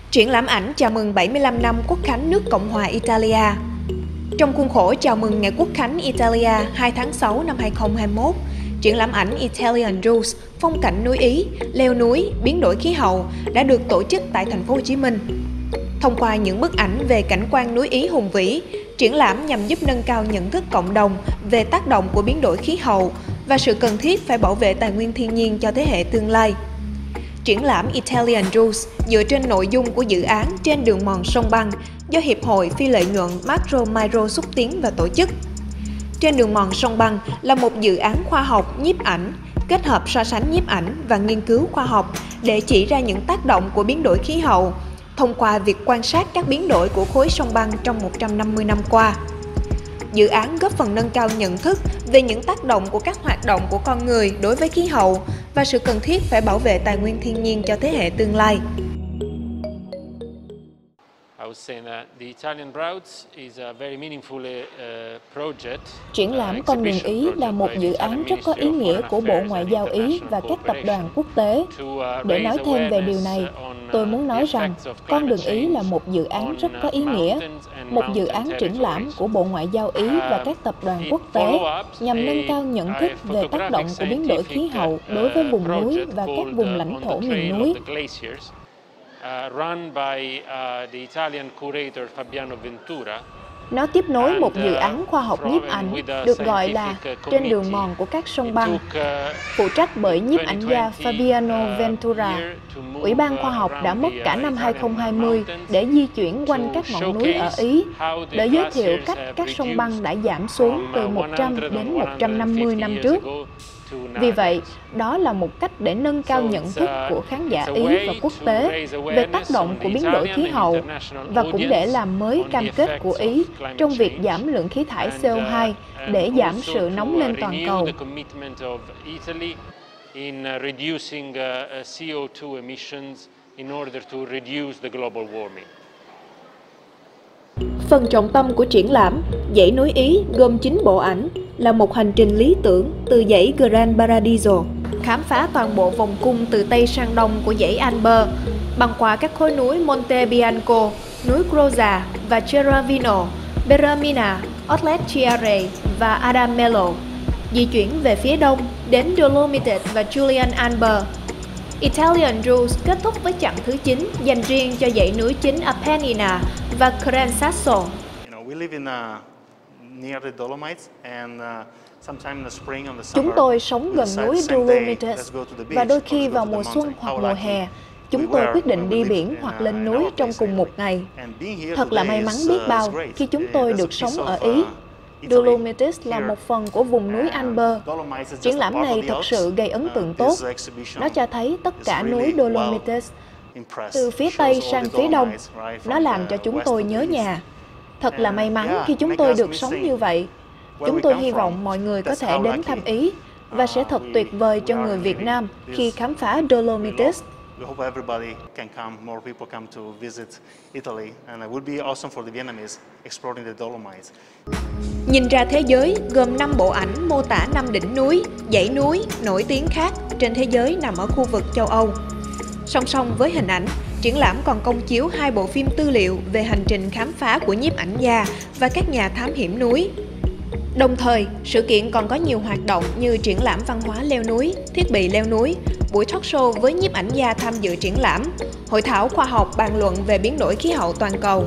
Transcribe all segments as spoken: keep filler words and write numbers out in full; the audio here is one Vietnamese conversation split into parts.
Triển lãm ảnh chào mừng bảy mươi lăm năm Quốc khánh nước Cộng hòa Italia. Trong khuôn khổ chào mừng Ngày Quốc khánh Italia hai tháng sáu năm hai nghìn không trăm hai mươi mốt, triển lãm ảnh Italian Roots, phong cảnh núi Ý, leo núi, biến đổi khí hậu đã được tổ chức tại thành phố Hồ Chí Minh. Thông qua những bức ảnh về cảnh quan núi Ý hùng vĩ, triển lãm nhằm giúp nâng cao nhận thức cộng đồng về tác động của biến đổi khí hậu và sự cần thiết phải bảo vệ tài nguyên thiên nhiên cho thế hệ tương lai. Triển lãm Italian Roots dựa trên nội dung của dự án Trên đường mòn sông băng do Hiệp hội Phi lợi nhuận Macro Micro xúc tiến và tổ chức. Trên đường mòn sông băng là một dự án khoa học nhiếp ảnh, kết hợp so sánh nhiếp ảnh và nghiên cứu khoa học để chỉ ra những tác động của biến đổi khí hậu thông qua việc quan sát các biến đổi của khối sông băng trong một trăm năm mươi năm qua. Dự án góp phần nâng cao nhận thức về những tác động của các hoạt động của con người đối với khí hậu và sự cần thiết phải bảo vệ tài nguyên thiên nhiên cho thế hệ tương lai. Triển lãm Con đường Ý là một dự án rất có ý nghĩa của Bộ Ngoại giao Ý và các tập đoàn quốc tế. Để nói thêm về điều này, tôi muốn nói rằng Con đường Ý là một dự án rất có ý nghĩa, một dự án triển lãm của Bộ Ngoại giao Ý và các tập đoàn quốc tế nhằm nâng cao nhận thức về tác động của biến đổi khí hậu đối với vùng núi và các vùng lãnh thổ miền núi. Nó tiếp nối một dự án khoa học nhiếp ảnh được gọi là Trên đường mòn của các sông băng, phụ trách bởi nhiếp ảnh gia Fabiano Ventura. Ủy ban khoa học đã mất cả năm hai nghìn không trăm hai mươi để di chuyển quanh các ngọn núi ở Ý, để giới thiệu cách các sông băng đã giảm xuống từ một trăm đến một trăm năm mươi năm trước. Vì vậy, đó là một cách để nâng cao nhận thức của khán giả Ý và quốc tế về tác động của biến đổi khí hậu và cũng để làm mới cam kết của Ý trong việc giảm lượng khí thải C O hai để giảm sự nóng lên toàn cầu. Phần trọng tâm của triển lãm, dãy núi Ý gồm chín bộ ảnh, là một hành trình lý tưởng từ dãy Gran Paradiso, khám phá toàn bộ vòng cung từ Tây sang Đông của dãy Alper, băng qua các khối núi Monte Bianco, núi Groza và Cerravino, Berramina, Oletchiare và Adamello, di chuyển về phía đông đến Dolomites và Julian Alber. Italian Roots kết thúc với chặng thứ chín dành riêng cho dãy núi chính Apennina và Gran Sasso. Chúng tôi sống gần núi Dolomites và đôi khi vào mùa xuân hoặc mùa hè, chúng tôi quyết định đi biển hoặc lên núi trong cùng một ngày. Thật là may mắn biết bao khi chúng tôi được sống ở Ý. Dolomites là một phần của vùng núi Alper. Triển lãm này thật sự gây ấn tượng tốt. Nó cho thấy tất cả núi Dolomites, từ phía Tây sang phía Đông. Nó làm cho chúng tôi nhớ nhà. Thật là may mắn khi chúng tôi được sống như vậy. Chúng tôi hy vọng mọi người có thể đến thăm Ý và sẽ thật tuyệt vời cho người Việt Nam khi khám phá Dolomites. We hope everybody can come, more people come to visit Italy, and it would be awesome for the Vietnamese exploring the Dolomites. Nhìn ra thế giới gồm năm bộ ảnh mô tả năm đỉnh núi, dãy núi nổi tiếng khác trên thế giới nằm ở khu vực châu Âu. Song song với hình ảnh, triển lãm còn công chiếu hai bộ phim tư liệu về hành trình khám phá của nhiếp ảnh gia và các nhà thám hiểm núi. Đồng thời, sự kiện còn có nhiều hoạt động như triển lãm văn hóa leo núi, thiết bị leo núi, buổi talk show với nhiếp ảnh gia tham dự triển lãm, hội thảo khoa học bàn luận về biến đổi khí hậu toàn cầu.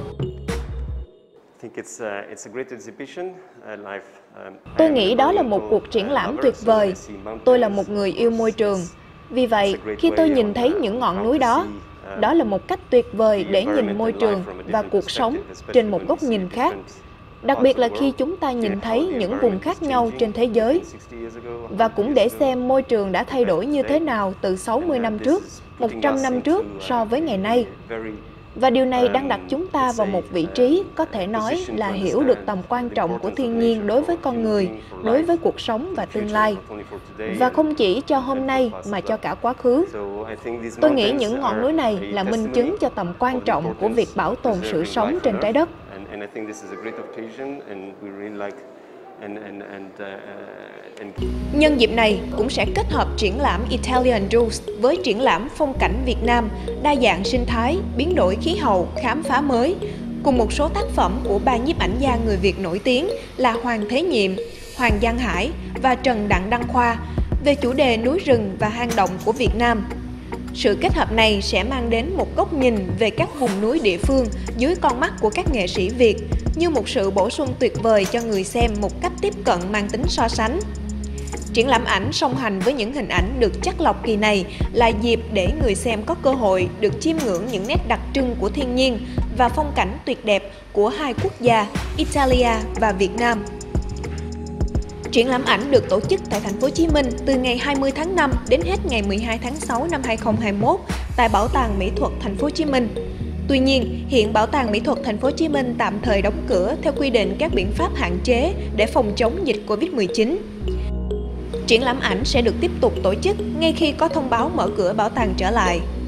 Tôi nghĩ đó là một cuộc triển lãm tuyệt vời. Tôi là một người yêu môi trường. Vì vậy, khi tôi nhìn thấy những ngọn núi đó, đó là một cách tuyệt vời để nhìn môi trường và cuộc sống trên một góc nhìn khác. Đặc biệt là khi chúng ta nhìn thấy những vùng khác nhau trên thế giới và cũng để xem môi trường đã thay đổi như thế nào từ sáu mươi năm trước, một trăm năm trước so với ngày nay. Và điều này đang đặt chúng ta vào một vị trí có thể nói là hiểu được tầm quan trọng của thiên nhiên đối với con người, đối với cuộc sống và tương lai. Và không chỉ cho hôm nay mà cho cả quá khứ. Tôi nghĩ những ngọn núi này là minh chứng cho tầm quan trọng của việc bảo tồn sự sống trên trái đất. Nhân dịp này cũng sẽ kết hợp triển lãm Italian Rules với triển lãm phong cảnh Việt Nam, đa dạng sinh thái, biến đổi khí hậu, khám phá mới, cùng một số tác phẩm của ba nhiếp ảnh gia người Việt nổi tiếng là Hoàng Thế Nhiệm, Hoàng Giang Hải và Trần Đặng Đăng Khoa về chủ đề núi rừng và hang động của Việt Nam. Sự kết hợp này sẽ mang đến một góc nhìn về các vùng núi địa phương dưới con mắt của các nghệ sĩ Việt, như một sự bổ sung tuyệt vời cho người xem một cách tiếp cận mang tính so sánh. Triển lãm ảnh song hành với những hình ảnh được chắt lọc kỳ này là dịp để người xem có cơ hội được chiêm ngưỡng những nét đặc trưng của thiên nhiên và phong cảnh tuyệt đẹp của hai quốc gia Italia và Việt Nam. Triển lãm ảnh được tổ chức tại thành phố Hồ Chí Minh từ ngày hai mươi tháng năm đến hết ngày mười hai tháng sáu năm hai nghìn không trăm hai mươi mốt tại Bảo tàng Mỹ thuật thành phố Hồ Chí Minh. Tuy nhiên, hiện Bảo tàng Mỹ thuật thành phố Hồ Chí Minh tạm thời đóng cửa theo quy định các biện pháp hạn chế để phòng chống dịch Covid mười chín. Triển lãm ảnh sẽ được tiếp tục tổ chức ngay khi có thông báo mở cửa bảo tàng trở lại.